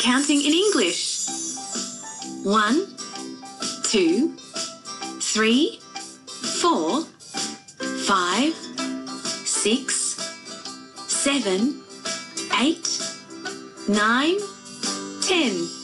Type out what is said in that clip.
counting in English. 1, 2, 3, 4, 5, 6, 7, 8, 9, 10.